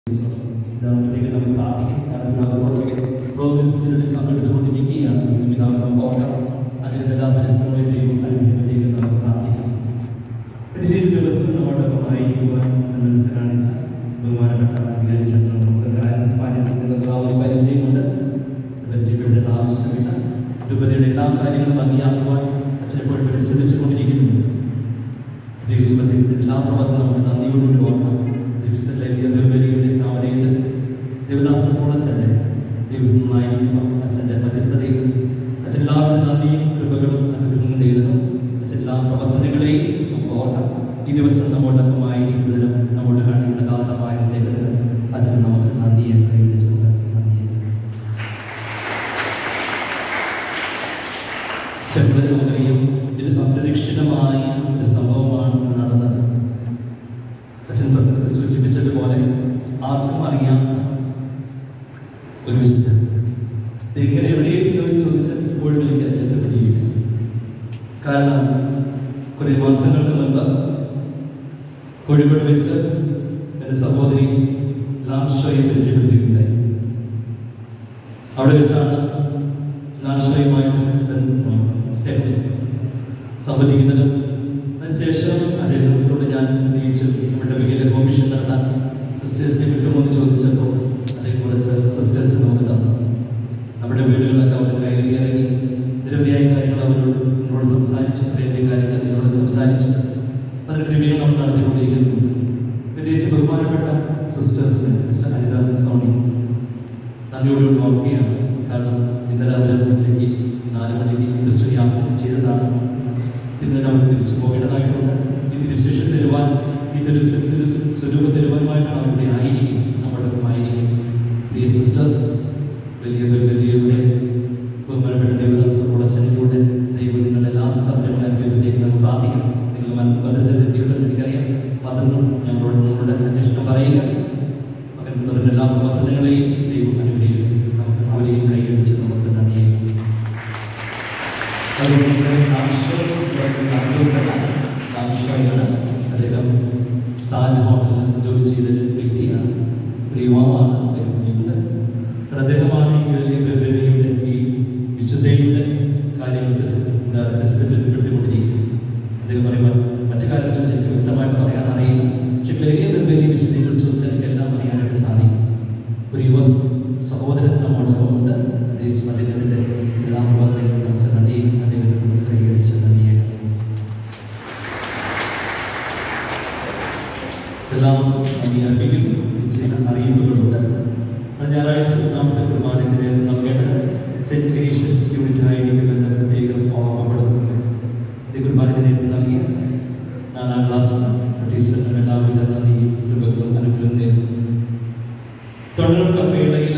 നമുക്ക് പ്രാർത്ഥിക്കാം. പ്രോവിൻസിൽ പങ്കെടുത്തുകൊണ്ടിരിക്കുകയാണ്. നമുക്ക് ഓർക്കാം, അതിനെല്ലാ പരിശ്രമത്തെയും അനുഭവത്തേക്ക് നമുക്ക് പ്രാർത്ഥിക്കാം. പക്ഷേ ഈ ദിവസം നമ്മോടൊപ്പമായി സന്മനസ് കാണിച്ച ബഹുമാനപ്പെട്ട പരിചയമുണ്ട്. പരിചയപ്പെടേണ്ട ആവശ്യമില്ല. രൂപതയുടെ എല്ലാ കാര്യങ്ങളും ഭംഗിയാക്കുവാൻ അച്ഛനെപ്പോഴും പരിശ്രമിച്ചുകൊണ്ടിരിക്കുന്നുണ്ട്. ദൈവത്തിന്റെ എല്ലാ പ്രവർത്തനം നമുക്ക് നന്ദിയോടുകൂടി ഓർക്കാം. ദേവദാസനോടച്ഛൻ്റെ ദൈവമായിരിക്കുമ്പോൾ അച്ഛൻ്റെ മധ്യസ്ഥതയിൽ അച്ഛൻ എല്ലാവരുടെ നന്ദിയും കൃപകളും അനുഗ്രഹവും നേരുന്നു. അച്ഛൻ എല്ലാ പ്രവർത്തനങ്ങളെയും നമുക്ക് ഓർക്കാം. ഈ ദിവസം നമ്മോടൊപ്പമായിരിക്കുന്നതിനും നമ്മോട് കാണിക്കുന്ന കാലമായ സ്നേഹത്തിന് അച്ഛൻ നമുക്ക് നന്ദിയെ കൈവരിച്ചുകൊണ്ട് ഇതിൽ അപ്രതീക്ഷിതമായ ഒരു സംഭവമാണ് നടന്നത്. അച്ഛൻ പ്രസംഗത്തിൽ സൂചിപ്പിച്ചതുപോലെ ആർക്കും അറിയാത്ത ഒരു വിശുദ്ധൻ. ഇങ്ങനെ എവിടെയെങ്കിലും ചോദിച്ചാൽ ഇപ്പോഴും എനിക്ക് അതിനകത്ത് പിടിയില്ല. കാരണം കുറെ മാസങ്ങൾക്ക് മുൻപ് കോഴിക്കോട് വെച്ച് എൻ്റെ സഹോദരി ലാൻഷോയെ പരിചയപ്പെടുത്തിയിട്ടുണ്ടായി. അവിടെ വെച്ചാണ് ലാൻഷോയുമായിട്ട് സംവദിക്കുന്നതും. അതിനുശേഷം അദ്ദേഹത്തോട് ഞാൻ പ്രത്യേകിച്ച് നമ്മുടെ വലിയ കോമിഷൻ നടത്താൻ സിസ്റ്റേഴ്സിനെ കിട്ടുമെന്ന് ചോദിച്ചപ്പോൾ അതേ കുറച്ച് സിസ്റ്റേഴ്സ് നമുക്ക് തന്നു. നമ്മുടെ വീടുകളൊക്കെ അവർ കയറി ഇറങ്ങി നിരവധിയായ കാര്യങ്ങൾ അവരോട് സംസാരിച്ചു. നിരവധി കാര്യങ്ങൾ നിങ്ങളോട് സംസാരിച്ചു. അതിന് ക്രിമികൾ നമ്മൾ നടത്തിക്കൊണ്ടിരിക്കുന്നുണ്ട്. പ്രത്യേകിച്ച് ബഹുമാനപ്പെട്ട സിസ്റ്റേഴ്സിന് സിസ്റ്റർ ഹരിദാസ് സോണി നന്ദിയോടുകൂടി നോക്കുകയാണ്. കാരണം ഇന്നലെ അവർ ഉച്ചയ്ക്ക് 4 മണിക്ക് തൃശ്ശൂർ യാത്ര ചെയ്തതാണ്. ഇന്ന് നമുക്ക് തിരിച്ചു പോകേണ്ടതായിട്ടുണ്ട്. ഈ തിരുശേഷം തരുവാൻ, ഈ സ്വരൂപ തരുവാനുമായിട്ടാണ് അവിടെ ആയിരിക്കും, നമ്മോടൊപ്പമായിരിക്കും. പ്രിയ സിസ്റ്റേഴ്സ്, വലിയ ബഹുമാനപ്പെട്ട ദേവദാസനോടച്ഛനിലൂടെ ദൈവം നിങ്ങളുടെ എല്ലാ സത്യങ്ങളും അനുഭവത്തേക്ക് നമുക്ക് പ്രാർത്ഥിക്കണം. നിങ്ങൾ ഭദ്രജെത്തിയുണ്ടെന്ന് എനിക്കറിയാം. അതൊന്നും ഞങ്ങളോട് അന്വേഷണം പറയുക. അതിൻ്റെ എല്ലാ പ്രവർത്തനങ്ങളെയും ദൈവം അനുഗ്രഹിക്കും. നമുക്ക് അവരെയും കൈയടിച്ച് നമുക്ക് നന്ദിയെ അദ്ദേഹം താജ് ഹോട്ടലിൽ ജോലി ചെയ്ത വ്യക്തിയാണ്. ഒരു യുവാവാണ്. അദ്ദേഹമാണ് ഈ വിശുദ്ധയുടെ കാര്യങ്ങൾ പ്രസിദ്ധപ്പെടുത്തിക്കൊണ്ടിരിക്കുന്നത്. അദ്ദേഹം പറയുമ്പോൾ മറ്റു കാര്യങ്ങൾ ശരിക്കും വ്യക്തമായിട്ട് പറയാൻ അറിയില്ല. പക്ഷെ ക്ലേരിയ ബെർബേരി വിശുദ്ധയെ കുറിച്ച് ചോദിച്ചാൽ എനിക്ക് എല്ലാം അറിയാനായിട്ട് സാധിക്കും. ഒരു യുവ സഹോദരൻ നമ്മോടൊപ്പമുണ്ട്. അദ്ദേഹത്തിൻ്റെ എല്ലാ പ്രവർത്തനങ്ങളും നമുക്ക് നന്ദിയും അദ്ദേഹത്തിന് കൈയടിച്ച് നന്ദിയായിട്ട് എല്ലാവർക്കും നന്ദി അറിയിക്കുന്നു. ചില അറിയിപ്പുകളുണ്ട്. ഞായറാഴ്ച 4ാമത്തെ കുർബാനയ്ക്ക് നൽകേണ്ടത് സെന്റ് ഗ്രേഷ്യസ് യൂണിറ്റ് ആയിരിക്കുമെന്ന് പ്രത്യേകം ഓർമ്മപ്പെടുത്തുന്നു. ഈ കുർബാനയ്ക്ക് നേരത്തെ നൽകിയ 4ാം ക്ലാസ് ടീച്ചറിനും എല്ലാവിധ നന്ദിയും കൃപകളും അനുഗ്രഹം നേരുന്നു. തൊഴിലുറപ്പേളയിൽ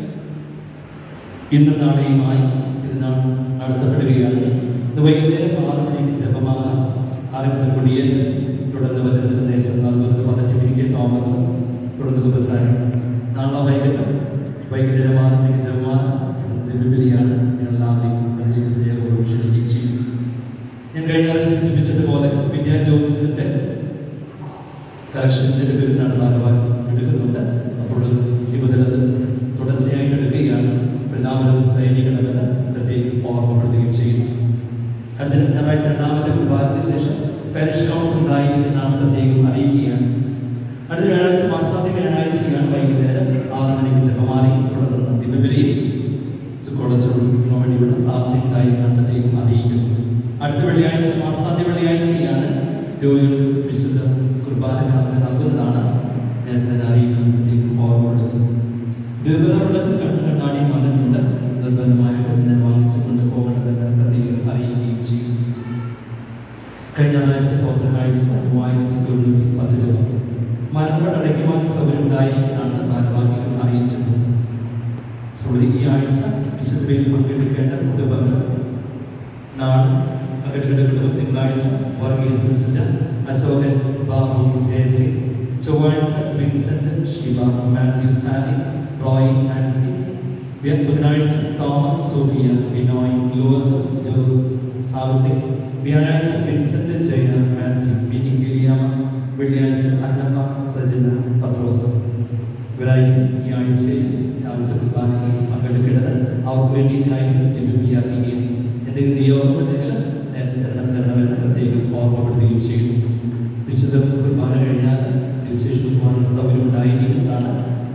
ഇന്നും നാളെയുമായി തിരുനാൾ നടത്തപ്പെടുകയാണ്. ഇന്ന് വൈകുന്നേരം 6 മണിക്ക് ജപമാല ആരംഭം കൊടിയേറ്റ് തുടർന്ന് വചന സന്ദേശം നൽകുന്നത് ഫാദർ ടിമിനിക്ക് തോമസ് തുടർന്ന് കുമ്പസാരം. നാളെ വൈകുന്നേരം 6 മണിക്ക് ജപമാല ദിവ്യബലിയാണ്. എല്ലാവരെയും അതിലേക്ക് സ്നേഹപൂർവ്വം ക്ഷണിക്കുകയും ചെയ്യും. ഞാൻ കഴിഞ്ഞ ആഴ്ച സൂചിപ്പിച്ചതുപോലെ വിദ്യാജ്യോതിസിന്റെ കളക്ഷൻ്റെ പെരുന്നാൾ ഭാരവാഹി എടുക്കുന്നുണ്ട്. അപ്പോൾ ഇരുപതിലത് തുടർച്ചയായിട്ട് എടുക്കുകയാണ്. എല്ലാവരും സൈനികണമെന്ന് പ്രത്യേകം ഓർമ്മപ്പെടുത്തുകയും ചെയ്യുന്നു. അടുത്ത ഞായറാഴ്ച 2ാമത്തെ കുർബാനയ്ക്ക് ശേഷം പാരിഷ് കൗൺസിൽ ഉണ്ടായിരിക്കുന്നതാണ് പ്രത്യേകം അറിയിക്കുകയാണ്. അടുത്ത വ്യാഴാഴ്ച മാസാന്ത്യ വ്യാഴാഴ്ചയാണ്. വൈകുന്നേരം 6 മണിക്ക് ജപമാലയും തുടർന്ന് ദിവ്യബലിയും വേണ്ടിയുള്ള പ്രാർത്ഥന ഉണ്ടായിരിക്കാൻ പ്രത്യേകം അറിയിക്കുന്നു. അടുത്ത വെള്ളിയാഴ്ച മാസാന്ത്യ വെള്ളിയാഴ്ചയാണ്. രോഗികൾക്ക് വിശുദ്ധ കുർബാന നൽകുന്നതാണ്. നേരത്തെ അറിയിക്കാൻ പ്രത്യേകം ഓർമ്മപ്പെടുത്തുന്നു. ദീർഘതമുള്ളതും കണ്ണാടിയും വന്നിട്ടുണ്ട്. നിർബന്ധമായിട്ട് ഇന്ന് വാങ്ങിച്ചുകൊണ്ട് പോകേണ്ടതെന്ന് പ്രത്യേകം അറിയിക്കുകയും ചെയ്യും. കഴിഞ്ഞ ആഴ്ച സ്തോത്രമാഴ്ച 3090 രൂപ മരണങ്ങൾ അടയ്ക്കുവാൻ സൗകര്യം ഉണ്ടായിരിക്കുന്നതാണ് ഭാരവാഹികൾ അറിയിച്ചത്. ഈ ആഴ്ച വിശുദ്ധയിൽ പങ്കെടുക്കേണ്ട കുടുംബങ്ങൾ നാളെ പങ്കെടുക്കേണ്ട കുടുംബം തിങ്കളാഴ്ച വർഗീസ് അശോകൻ ബാബു ജയശ്രീ, ചൊവ്വാഴ്ച Vincent Shiba Mathew Sally Roy Ancy, ബുധനാഴ്ച Thomas Sophia Binoy Lord Jose Savithri, വ്യാഴാഴ്ച വിൻസെന്റ് ജയ മാത്യു മിനി എലിയാമ, വെള്ളിയാഴ്ച അന്നമ്മ സജന പത്രോസ്. ഇവരായിരിക്കും ഈ ആഴ്ചയിൽ രാവിലത്തെ കുർബാനയ്ക്ക് പങ്കെടുക്കേണ്ടത്. അവർക്ക് വേണ്ടിയിട്ടായിരുന്നു ലഭിക്കുകയും എന്തെങ്കിലും നിയോഗമുണ്ടെങ്കിൽ നേരത്തെ തരണമെന്ന് പ്രത്യേകം ഓർമ്മപ്പെടുത്തുകയും ചെയ്യുന്നു. വിശുദ്ധ കുർബാന കഴിഞ്ഞാൽ തീർച്ചയായിട്ടും കുർബാന സൗകര്യം ഉണ്ടായിരിക്കുന്നതാണ്.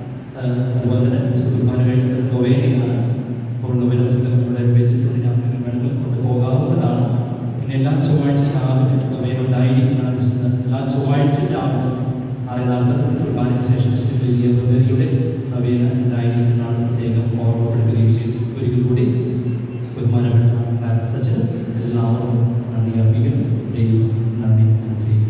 അതുപോലെ തന്നെ വിശുദ്ധ കുർബാന കഴിഞ്ഞിട്ട് നൊവേനയാണ്. അപ്പോൾ നൊവേന പുസ്തകം ഇവിടെ വെച്ചിട്ടുണ്ട്, ഞങ്ങൾക്ക് വേണമെങ്കിൽ കൊണ്ടുപോകാവുന്നതാണ്. പിന്നെ എല്ലാ ചൊവ്വാഴ്ച രാവിലെ നൊവേന ഉണ്ടായിരിക്കുന്നതാണ്. വിശുദ്ധ എല്ലാ ചൊവ്വാഴ്ച രാവിലെ 6:45 കുർബാനയ്ക്ക് ശേഷം ശ്രീ ബദരിയുടെ നൊവേന ഉണ്ടായിരിക്കുന്നതാണ് പ്രത്യേകം ഓർമ്മപ്പെടുത്തുകയും ചെയ്തു. ഒരിക്കൽ കൂടി ബഹുമാനപ്പെട്ട സച്ചിന് എല്ലാവർക്കും നന്ദി അർപ്പിക്കുന്നു. ദൈവം നന്ദി അനുഗ്രഹിക്കുന്നു.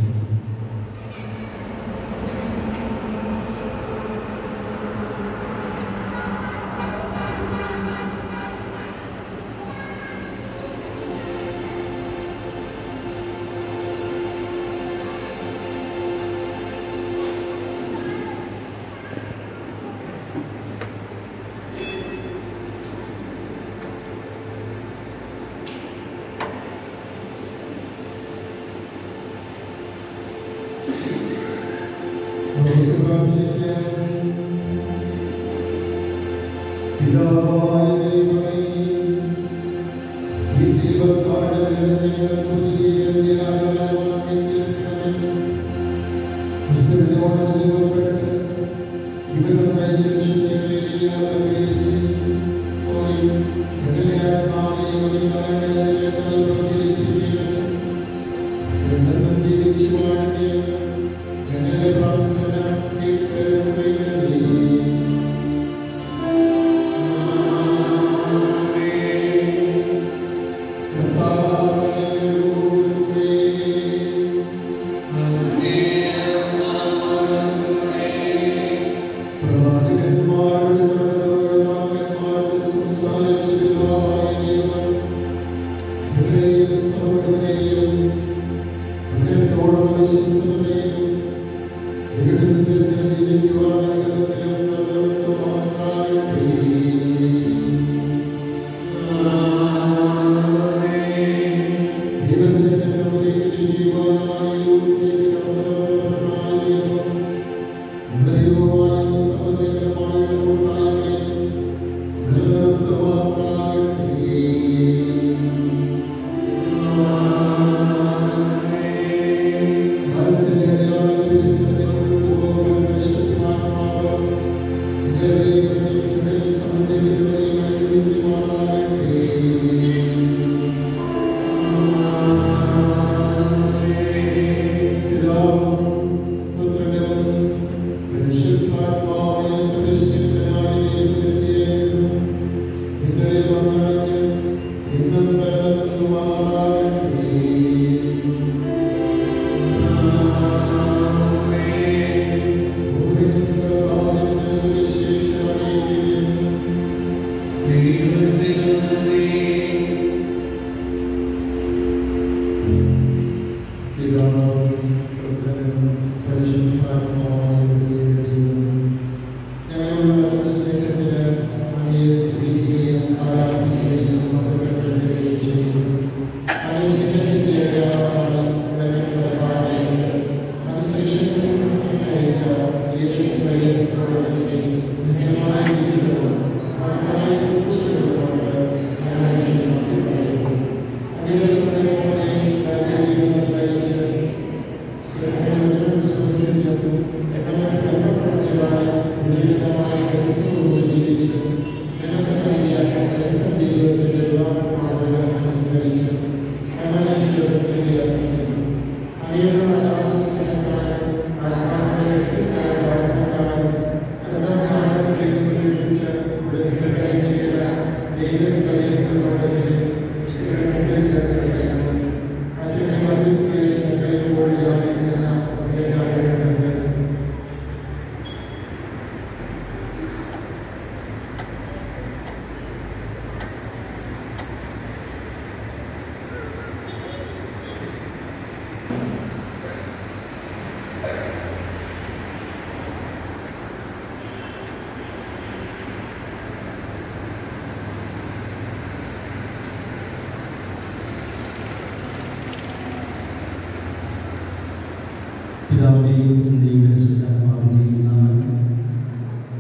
പിതാവിനെയും പുത്രനെയും പരിശുദ്ധാത്മാവിനെയും നാമത്തിൽ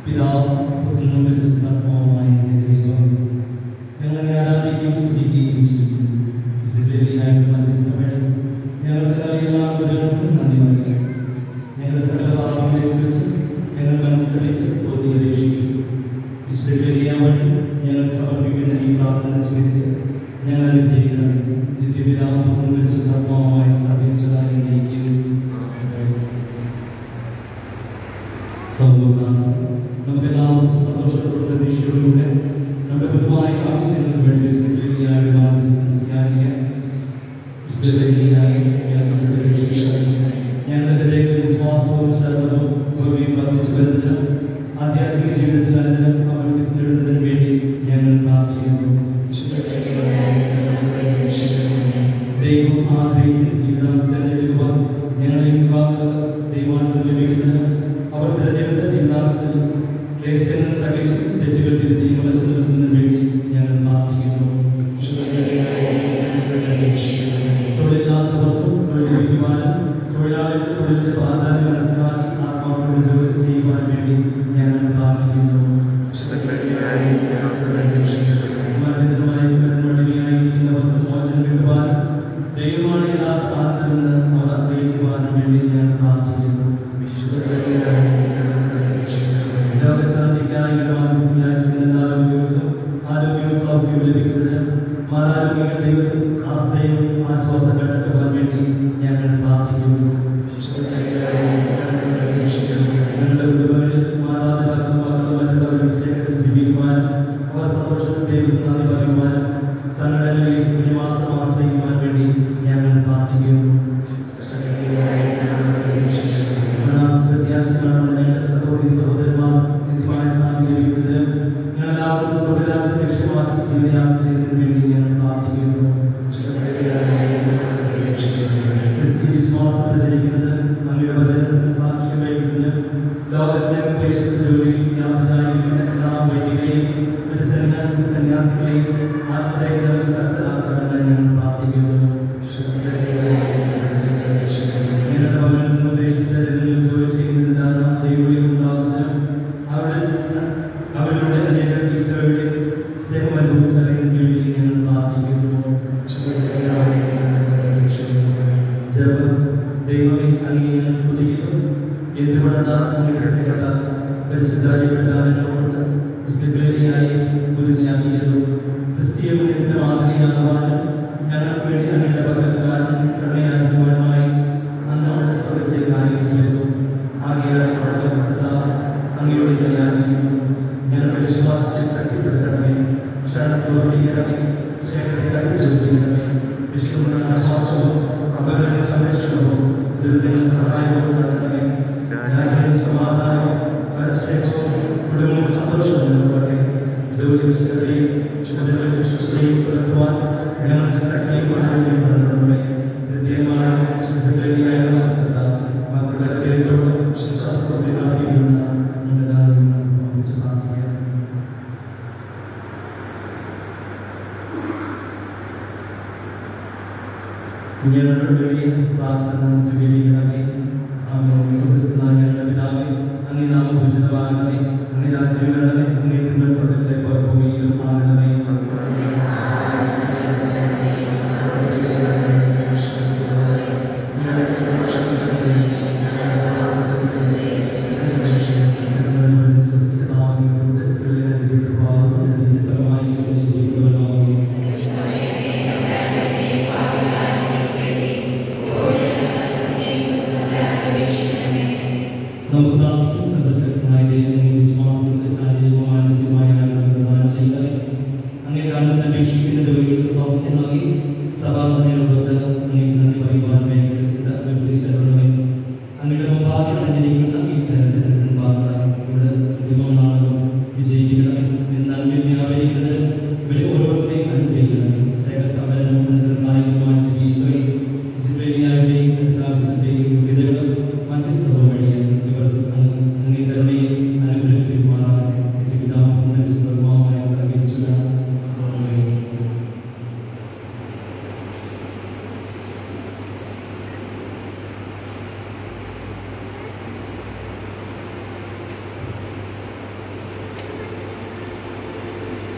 പിതാവും പുത്രനും പരിശുദ്ധാത്മാവുമായ ദൈവം ഞങ്ങളെ ആരാധിക്കുകയും സ്തുതിക്കുകയും ചെയ്യുന്നു. വിശുദ്ധയായിട്ട് മധ്യസ്ഥമേ ഞങ്ങൾക്ക് നൽകിയ ഗുരുക്കൾക്കും നന്ദി പറയുന്നു. ഞങ്ങളുടെ സകല പാപങ്ങളെക്കുറിച്ച് ഞങ്ങൾ മനസ്സിലറിയിച്ച് തോന്നി രക്ഷിക്കുന്നു. വിശുദ്ധ വഴി ഞങ്ങൾ സമർപ്പിക്കുന്ന ഈ പ്രാർത്ഥന സ്വീകരിച്ച് ഞങ്ങൾ അനുഗ്രഹിക്കണമേ. നിത്യപിതാവും പുത്രനും പരിശുദ്ധാത്മാവുമായ സർവ്വേശ്വരായി നയിക്കുകയും നമുക്കെല്ലാവരും സന്തോഷത്തോടും പ്രതീക്ഷയോടുകൂടെ നമ്മുടെ പൊതുവായ ആവശ്യങ്ങൾക്ക് വേണ്ടി സ്നേഹിതയായ ഞങ്ങളുടെ വിശ്വാസവും ശരണവും ഗൗരവയും വർദ്ധിച്ചു വരുന്നതിനും ആധ്യാത്മിക ജീവിതത്തിൽ അനുദിനം അഭിവൃദ്ധിയിടുന്നതിനും വേണ്ടി ഞങ്ങൾ പ്രാർത്ഥിക്കുന്നു. ദൈവം ആഗ്രഹിക്കുന്ന ജീവിതാവസ്ഥ ലഭിക്കുവാൻ ഞങ്ങളെ ദൈവാനുഗ്രഹം ലഭിക്കുന്നതിനും അവർ തിരഞ്ഞെടുത്ത ജീവിതാവസ്ഥയിൽ ക്ലേശങ്ങൾ സഹിച്ച് തെറ്റുകൾ തിരുത്തി മുളച്ചു നിർത്തുന്നതിന് വേണ്ടി ഞങ്ങൾ പ്രാർത്ഥിക്കുന്നു. തൊഴിലില്ലാത്തവർക്കും തൊഴിൽ ലഭിക്കുവാനും തൊഴിലാളികൾക്ക് തൊഴിലിന്റെ പ്രാധാന്യം മനസ്സിലാക്കി ആത്മാക്കളുടെ ജോലി ചെയ്യുവാൻ വേണ്ടി ഞങ്ങൾ പ്രാർത്ഥിക്കുന്നു. മരണമടിമയായിരിക്കുന്നവർക്ക് മോചനം കിട്ടുവാനും ദൈവമാണ് യഥാർത്ഥ ആത്മാവെന്ന് അവർ അറിയിക്കുവാനും വേണ്ടി ഞങ്ങൾ പ്രാർത്ഥിക്കുന്നു. രോഗശാന്തിക്കായി ആരോഗ്യവും സൗഖ്യവും ലഭിക്കുന്നതിന് മാതാരോഗ്യ ദൈവത്തിൽ ആശ്രയവും ആശ്വാസം കണ്ടെത്തുവാൻ വേണ്ടി ഞങ്ങൾ പ്രാർത്ഥിക്കുന്നു. ഞങ്ങളുടെ കുടുംബങ്ങളിൽ മാതാപിതാക്കളും മക്കളും മറ്റുള്ളവരുടെ സ്നേഹത്തിൽ ജീവിക്കുവാനും അവർ സന്തോഷത്തിൽ ദൈവത്തിൽ നന്ദി പറയുവാനും സംഘടനയിൽ ഈശ്വരനെ മാത്രം ആശ്രയിക്കുവാൻ വേണ്ടി ഞങ്ങൾ പ്രാർത്ഥിക്കുന്നു. സഹോദരി സഹോദരന്മാർ കൃത്യമായ സാമൂഹ്യ ലഭിക്കുന്നതിനും ഞങ്ങളെല്ലാവരും സ്വരാജ്യം ലക്ഷ്യമാക്കി ജീവിതയാത്ര ചെയ്യുന്നതിന് വേണ്ടി ഞങ്ങൾ പ്രാർത്ഥിക്കുന്നു. ക്രിസ്തീയ വിശ്വാസത്തിൽ ജയിക്കുന്നതിന് അങ്ങയുടെ വചനത്തിന് സാക്ഷ്യം വഹിക്കുന്നതിനും ലോകത്തിലെ പ്രേക്ഷിത ജോലിയിൽ വ്യാപകരായിരിക്കുന്ന എല്ലാ വൈദികരെയും ഒരു സന്യാസികളെയും ആത്മധൈര്യം ശക്തരാക്കണമെന്ന് ഞങ്ങൾ പ്രാർത്ഥിക്കുന്നു. ഞങ്ങളുടെ ഭവനിൽ നിന്ന് ഉപേക്ഷിച്ച ജനങ്ങളിൽ ജോലി ചെയ്യുന്നതിന് ദൈവം ഉണ്ടാകുന്നതിനും അവരുടെ അനേകം ഈശോയുടെ സ്നേഹം അനുഭവിച്ചറിയുന്നതിന് വേണ്ടി ഞങ്ങൾ പ്രാർത്ഥിക്കുന്നു. ദൈവമേ അങ്ങയെ സ്തുതിക്കുന്നു. എന്തുകൊണ്ടാണ് അങ്ങയുടെ സ്നേഹത പരിശുദ്ധാരിപ്പെട്ട ക്രിസ്തുക്കളിയായി ഗുരുതിയാക്കിയതും ക്രിസ്തീയ മുന്നേറ്റ മാതൃകയാകുവാനും ഞങ്ങൾക്ക് വേണ്ടി അങ്ങയുടെ പകരക്കാരൻ കരുണയാചിക്കുവാനുമായി അങ്ങ് അവരുടെ സ്വർഗത്തിലേക്ക് ആനയിച്ചു. ആകെയാൽ അങ്ങയുടെ യാചിക്കുന്നു. ഞങ്ങളുടെ വിശ്വാസത്തെ ശക്തിപ്പെടുത്തണമേ, ശരണത്തോടിക്കണമേ, സ്നേഹത്തെ അടിച്ചുകൊണ്ടിരിക്കണമേ. വിശ്വമുള്ള ആശ്വാസവും അപകട സംരക്ഷണവും ദുരിതം സഹായവും നടത്തണമേ. രാജ്യവും സമാധാനവും പരസ്പരവും കുടുംബവും സന്തോഷവും നൽകട്ടെ. ജോലി വിശുദ്ധതയും ചുമതലകളും സൃഷ്ടിയും പുലർത്തുവാൻ ഞങ്ങൾക്ക് ശക്തിയും ആരോഗ്യം നൽകണമേ. കൃത്യമായ ശുശ്രൂഷയായ വസ്തുത മക്കളുടെ ഹൃദയത്തോട് വിശ്വാസത്തോടെ പ്രാർത്ഥിക്കുന്ന സംബന്ധിച്ച് പ്രാർത്ഥിക്കാം. ഞങ്ങളുടെ വലിയ പ്രാർത്ഥന സ്വീകരിക്കണമേ. ഞങ്ങളുടെ പിതാവേ, അങ്ങേ നാമം ഉചിതമാകണമേ, അങ്ങേ രാജ്യം വരണമേ, അങ്ങേ തിരുമനസ് സ്വർഗ്ഗത്തിലെ പോലെ ഭൂമിയിലും ആകണമേ. നമുക്ക് പ്രാർത്ഥിക്കും. സന്ദർശകനായ ദൈവം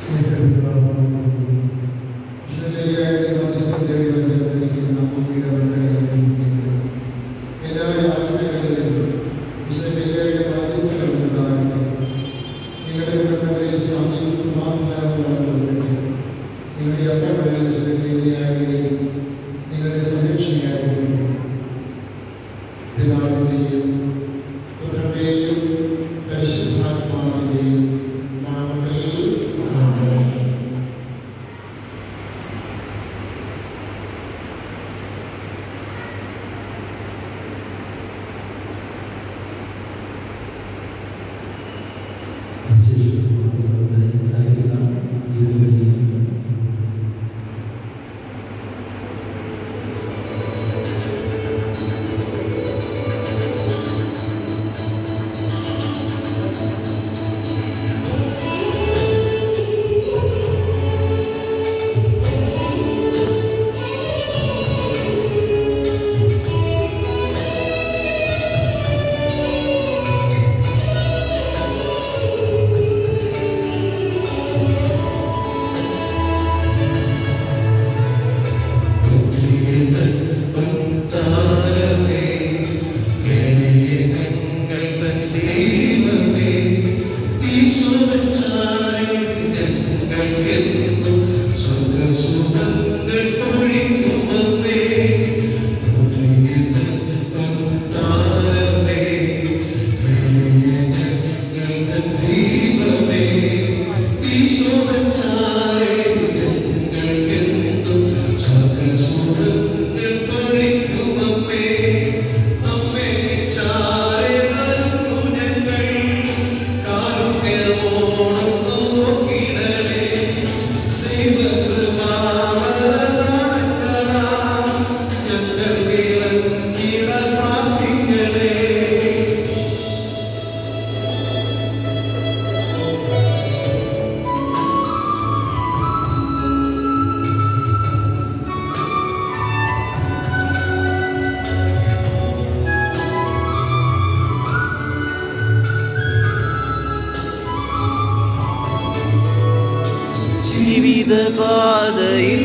ജീവിതപാതയിൽ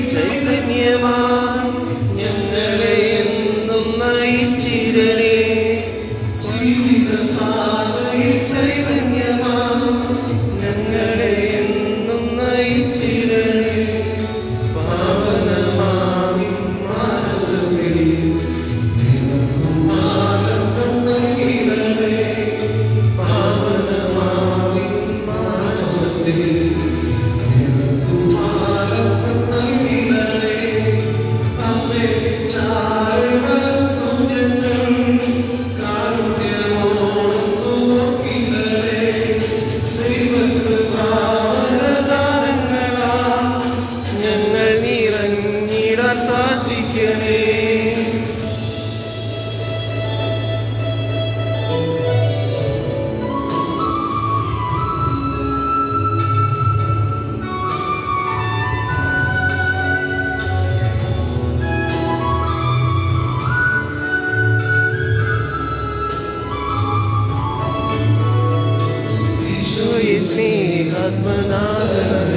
ചൈതന്യമായി ഞങ്ങളെ എന്നും നയിച്ചിരണേ. ജീവിതപാതയിൽ ചൈതന്യമായി ഞങ്ങളെ എന്നും നയിച്ചിരണേ. പാവനമാമി മാനസത്തിൽ ആനന്ദം നൽകിയിടണേ. പാവനമാമി മാനസത്തിൽ സ്നേഹാത്മനാഥന